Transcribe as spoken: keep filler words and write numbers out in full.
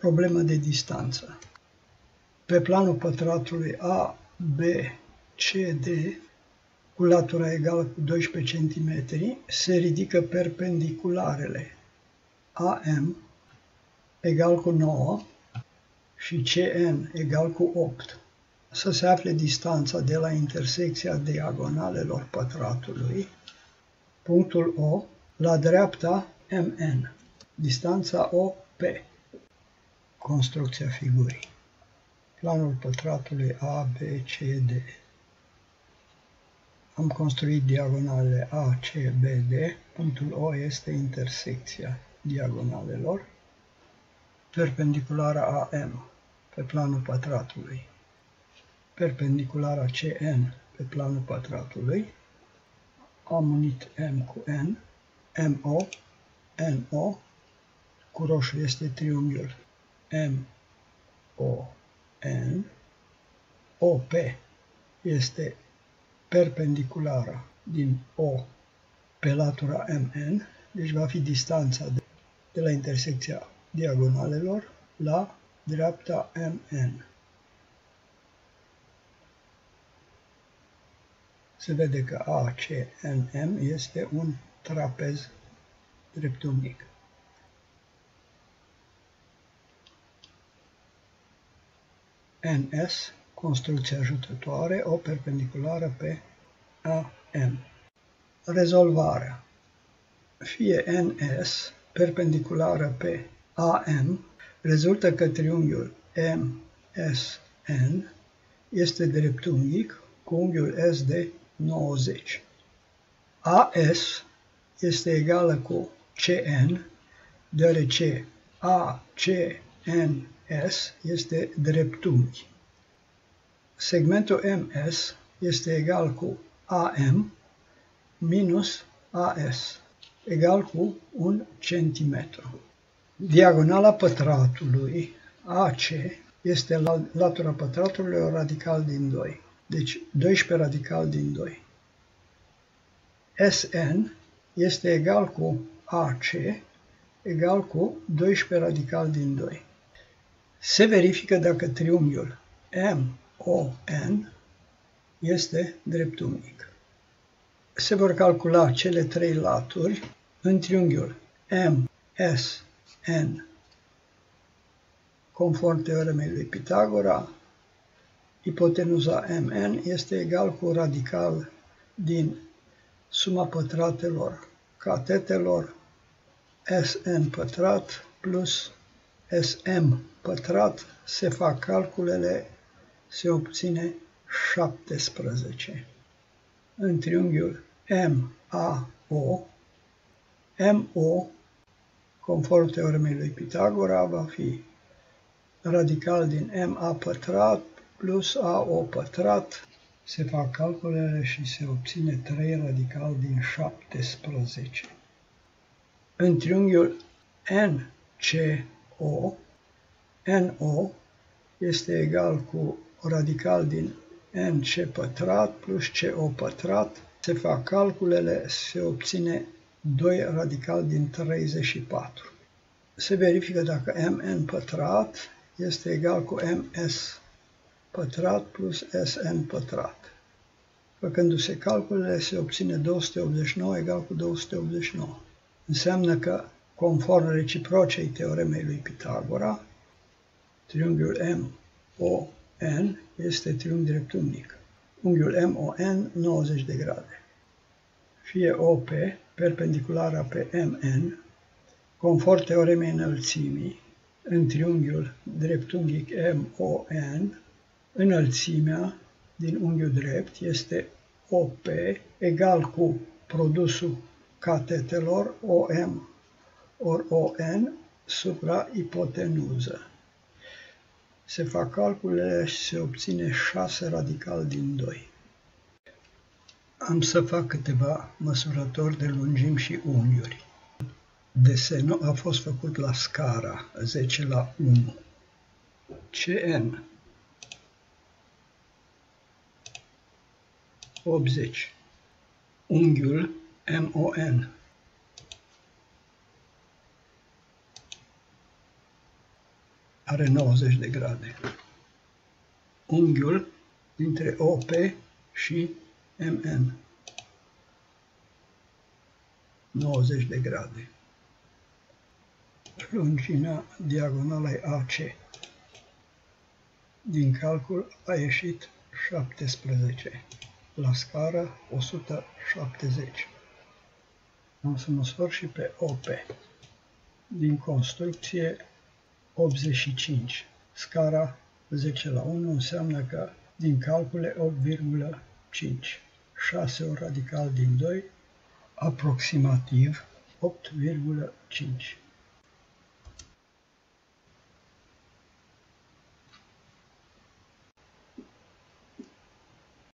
Problemă de distanță. Pe planul pătratului A B C D, cu latura egală cu doisprezece centimetri, se ridică perpendicularele A M egal cu nouă și C N egal cu opt. Să se afle distanța de la intersecția diagonalelor pătratului, punctul O, la dreapta M N, distanța O P. Construcția figurii. Planul pătratului A B C D. Am construit diagonalele A C B D, punctul O este intersecția diagonalelor, perpendiculara A M pe planul pătratului, perpendiculara C N pe planul pătratului, am unit M cu N, M O, N O, cu roșu este triunghiul M O N, O P este perpendiculara din O pe latura M N, deci va fi distanța de, de la intersecția diagonalelor la dreapta M N. Se vede că A C N M este un trapez dreptunghic. N S, construcție ajutătoare, o perpendiculară pe A M. Rezolvarea. Fie N S perpendiculară pe A M, rezultă că triunghiul M S N este dreptunghic cu unghiul S de nouăzeci. A S este egală cu C N, deoarece A C N S este dreptunghi. Segmentul M S este egal cu A M minus A S, egal cu un centimetru. Diagonala pătratului A C este la latura pătratului o radical din doi, deci doisprezece radical din doi. S N este egal cu A C egal cu doisprezece radical din doi. Se verifică dacă triunghiul M O N este dreptunghic. Se vor calcula cele trei laturi în triunghiul M S N conform teoremei lui Pitagora. Ipotenuza M N este egal cu radical din suma pătratelor catetelor S N pătrat plus S M pătrat, se fac calculele, se obține șaptesprezece. În triunghiul M A O, M O, conform teoremei lui Pitagora, va fi radical din M A pătrat plus A O pătrat, se fac calculele și se obține trei radical din șaptesprezece. În triunghiul N C O, N O este egal cu radical din N C pătrat plus C O pătrat, se fac calculele, se obține doi radical din treizeci și patru. Se verifică dacă M N pătrat este egal cu M S pătrat plus S N pătrat. Făcându-se calculele, se obține două sute optzeci și nouă egal cu două sute optzeci și nouă. Înseamnă că, conform reciprocei teoremei lui Pitagora, triunghiul M O N este triunghi dreptunghic. Unghiul M O N nouăzeci de grade. Fie O P perpendiculara pe M N, conform teoremei înălțimii, în triunghiul dreptunghic M O N, înălțimea din unghiul drept este O P egal cu produsul catetelor O M ori O N supra ipotenuză. Se fac calculele și se obține șase radical din doi. Am să fac câteva măsurători de lungimi și unghiuri. Desenul a fost făcut la scara zece la unu. C N optzeci. Unghiul M O N are nouăzeci de grade. Unghiul dintre O P și M N, nouăzeci de grade. Lungimea diagonală A C. Din calcul a ieșit șaptesprezece. La scară o sută șaptezeci. Am să măsor și pe O P. Din construcție optzeci și cinci. Scara zece la unu înseamnă că din calcule opt virgulă cinci. șase ori radical din doi, aproximativ opt virgulă cinci.